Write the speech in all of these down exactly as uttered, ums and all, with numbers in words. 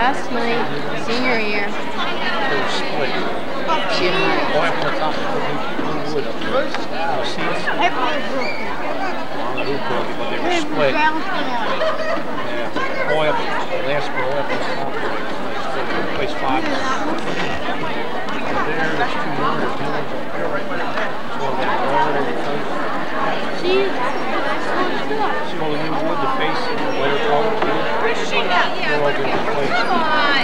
last night, senior year. It was split. See it right on the top of the wood up there. You see it? On the roof broke, but they were split. Yeah. Boy up, the last boy up on the top of the place five. There, there's two more. There's two more. There's one down there. See? See all the new wood, the face, the later color too? They're all good in place. Come on!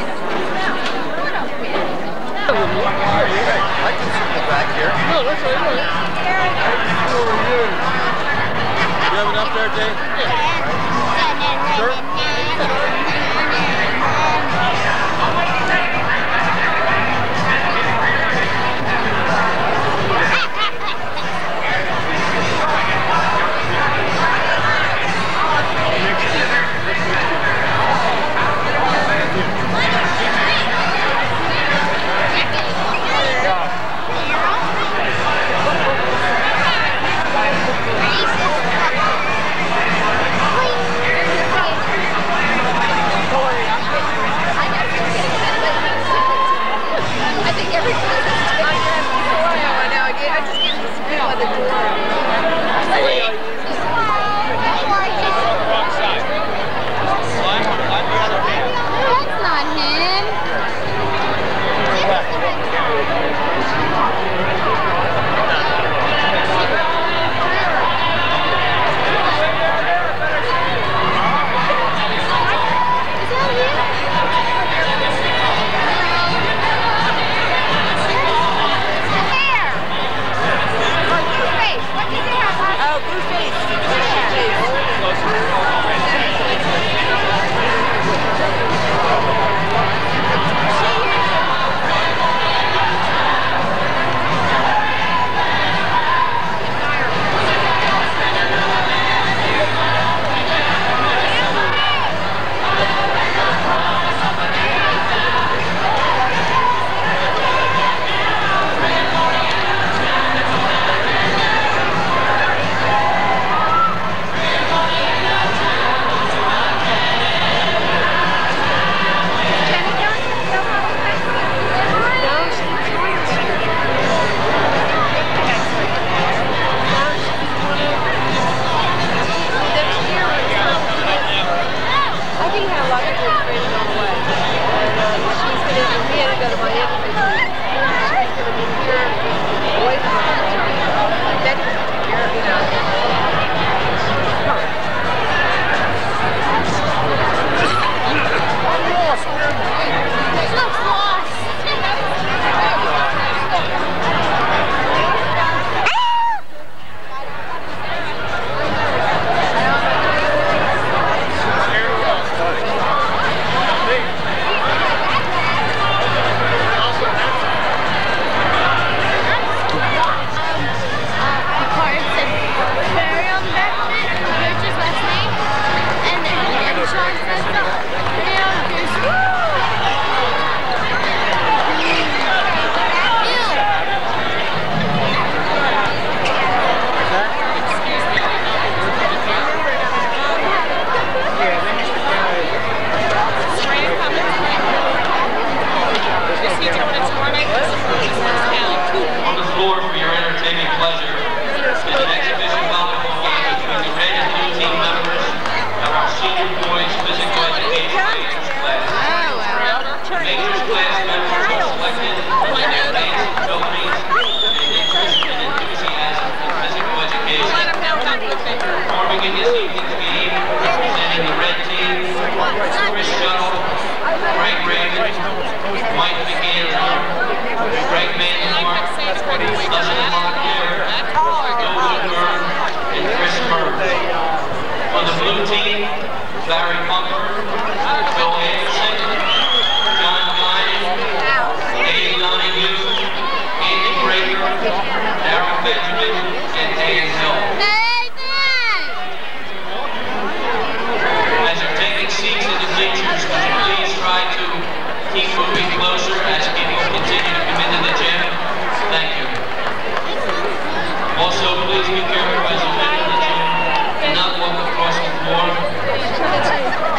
I can see you back here. No, that's right. Over here. You have enough there, Jay? Yeah. Sure? Also, please be careful as you enter the gym. Do not walk across the floor.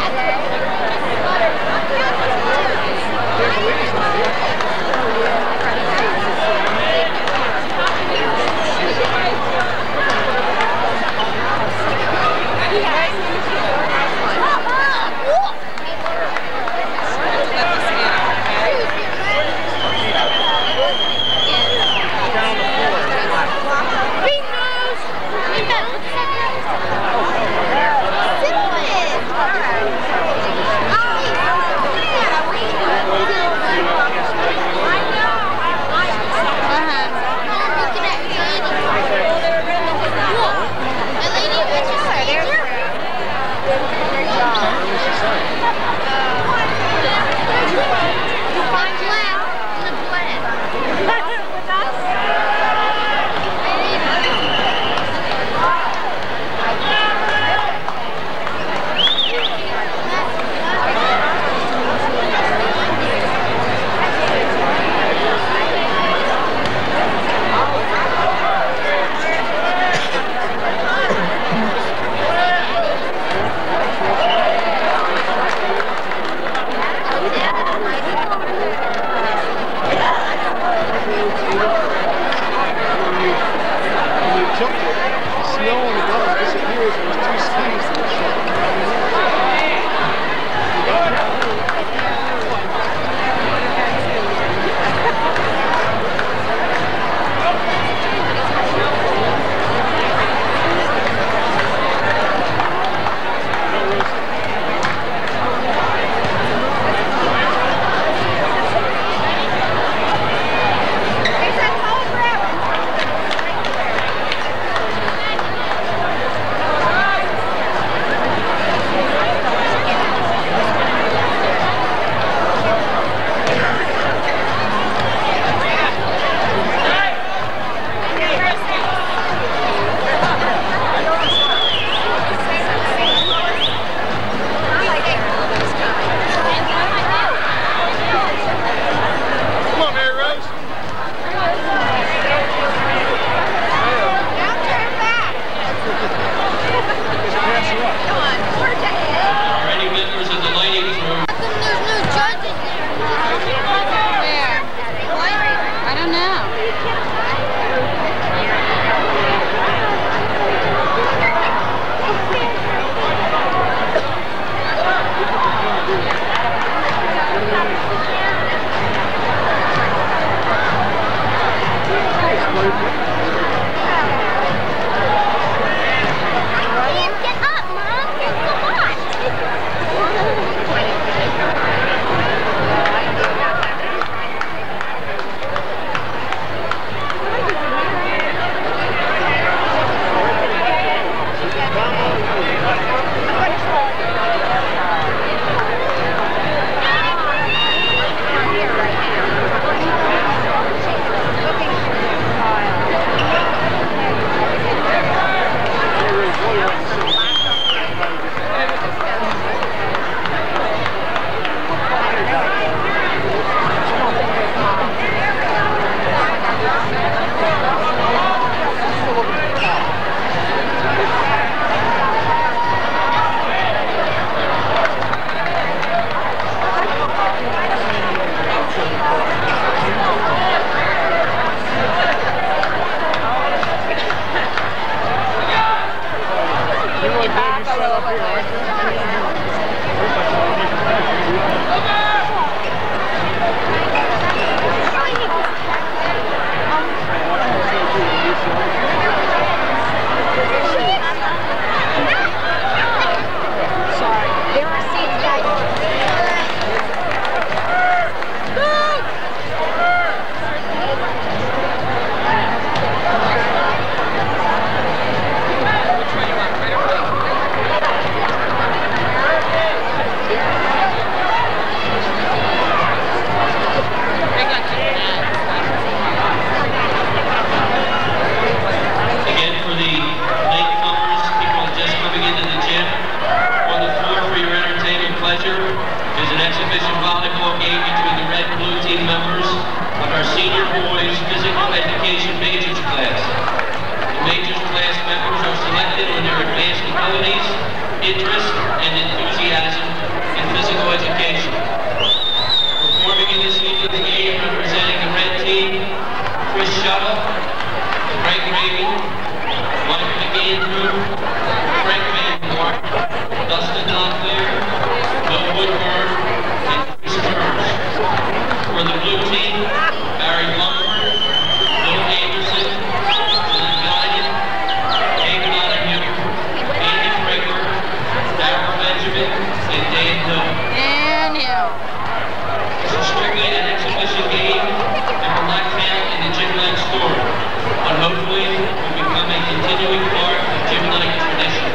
interest and enthusiasm in physical education. Performing in this evening's game representing the red team, Chris Shuttle, Greg Raven, Mike McAndrew, Frank Van Mark, Dustin Locklear, Bill Woodburn, and Chris Burns. For the blue team, Barry Mumford, Bill Anderson, Glenn Guyan, David Donahue, Andy Frager, Darrell Benjamin, and Dan Hill. And Hill. This is strictly an exhibition game and will not count in the Gym Night story, but hopefully will become a continuing part of Gym Night tradition.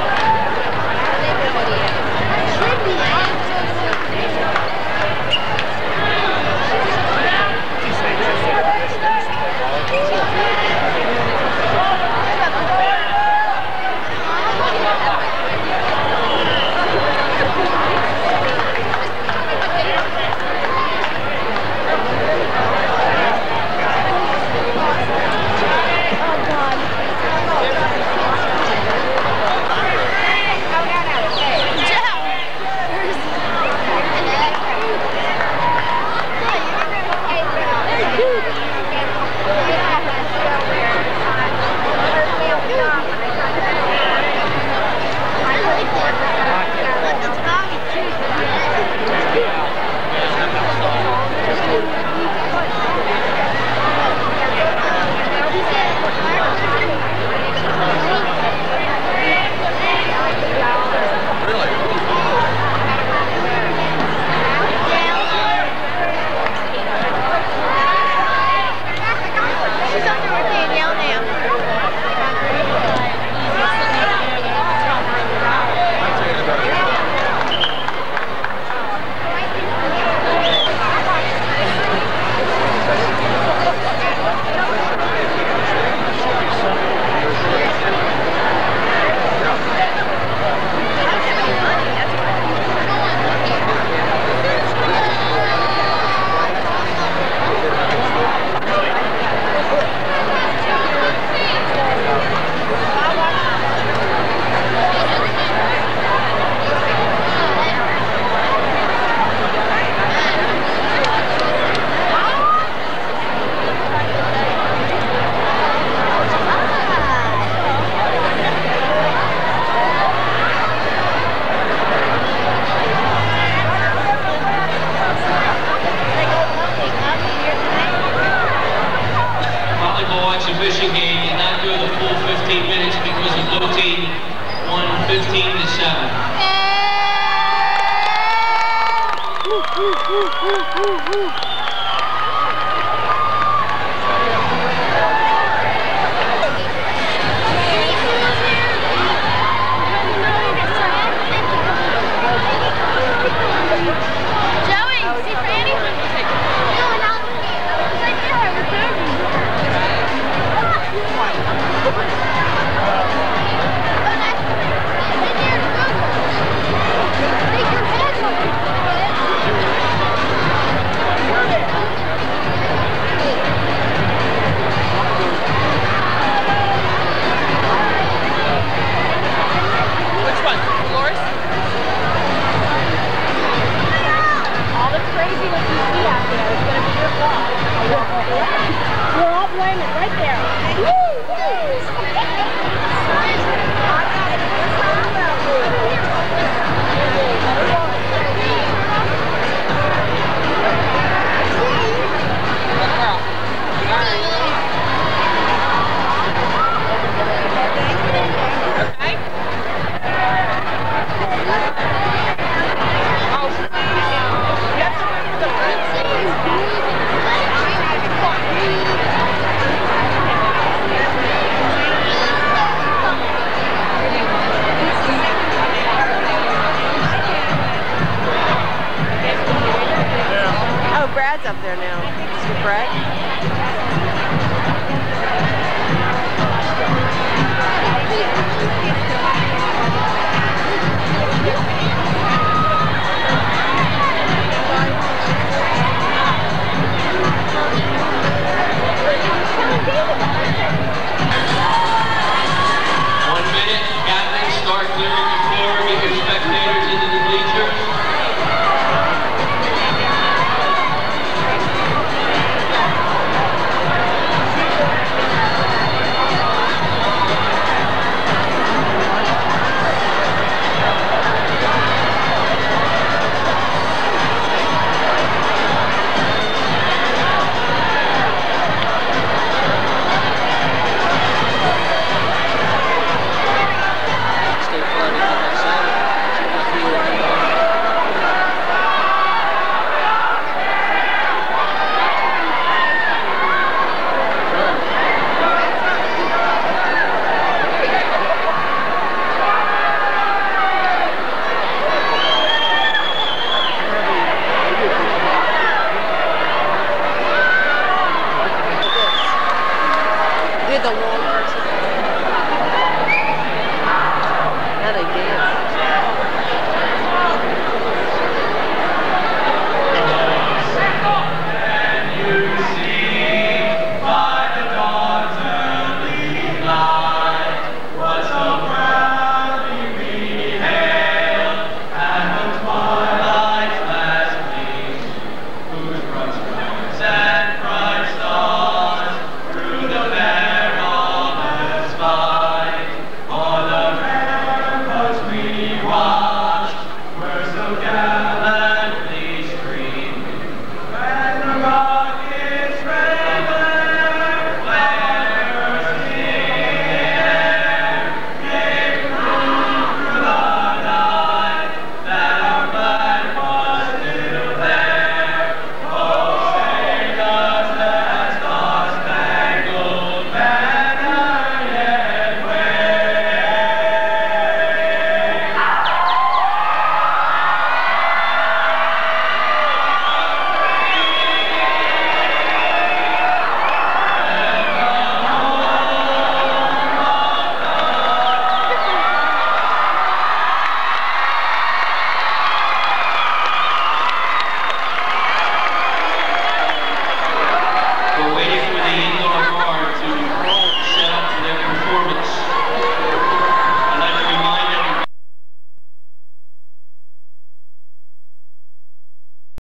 Exhibition game did not go the full fifteen minutes because the blue team won fifteen to seven. Joey, see Franny? No, not right there. Come on.